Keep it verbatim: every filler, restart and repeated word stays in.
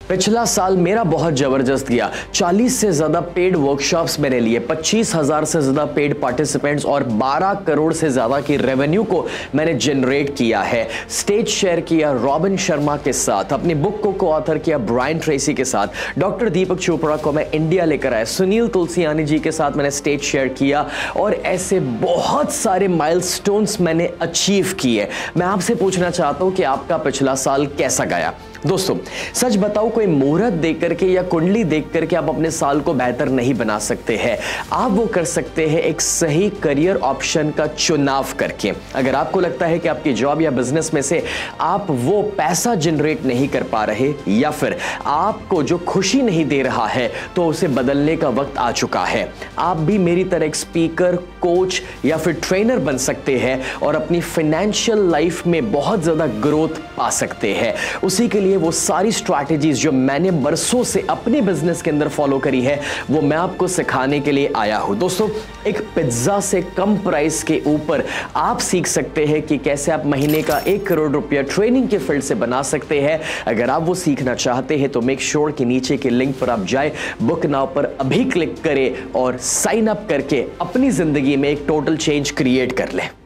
पिछला साल मेरा बहुत जबरदस्त गया। चालीस से ज्यादा पेड वर्कशॉप्स मैंने लिए, पच्चीस हजार से ज्यादा पेड पार्टिसिपेंट्स और बारह करोड़ से ज्यादा की रेवेन्यू को मैंने जनरेट किया है। स्टेज शेयर किया रॉबिन शर्मा के साथ, अपनी बुक को को ऑथर किया ब्रायन ट्रेसी के साथ, डॉक्टर दीपक चोपड़ा को मैं इंडिया लेकर आया, सुनील तुलसियानी जी के साथ मैंने स्टेज शेयर किया और ऐसे बहुत सारे माइलस्टोन्स मैंने अचीव किए। मैं आपसे पूछना चाहता हूं कि आपका पिछला साल कैसा गया? दोस्तों सच बताओ, कोई मुहूर्त देख करके या कुंडली देख करके आप अपने साल को बेहतर नहीं बना सकते हैं। आप वो कर सकते हैं एक सही करियर ऑप्शन का चुनाव करके। अगर आपको लगता है कि आपकी जॉब या बिजनेस में से आप वो पैसा जनरेट नहीं कर पा रहे या फिर आपको जो खुशी नहीं दे रहा है, तो उसे बदलने का वक्त आ चुका है। आप भी मेरी तरह एक स्पीकर, कोच या फिर ट्रेनर बन सकते हैं और अपनी फाइनेंशियल लाइफ में बहुत ज्यादा ग्रोथ पा सकते हैं। उसी के लिए वो सारी स्ट्रैटेजीज जो मैंने बरसों से अपने बिजनेस के अंदर फॉलो करी है, वो मैं आपको सिखाने के लिए आया हूं। दोस्तों, एक पिज्जा से कम प्राइस के ऊपर आप सीख सकते हैं कि कैसे आप महीने का एक करोड़ रुपया ट्रेनिंग के फील्ड से बना सकते हैं। अगर आप वो सीखना चाहते हैं तो मेक श्योर कि नीचे के लिंक पर आप जाए, बुक नाउ पर अभी क्लिक करें और साइन अप करके अपनी जिंदगी में एक टोटल चेंज क्रिएट कर लें।